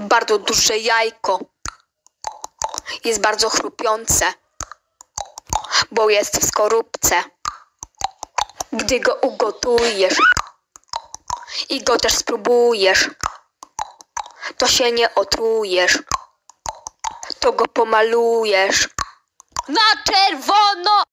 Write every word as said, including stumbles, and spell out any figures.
bardzo duże jajko. Jest bardzo chrupiące, bo jest w skorupce. Gdy go ugotujesz i go też spróbujesz, to się nie otrujesz, to go pomalujesz na czerwono.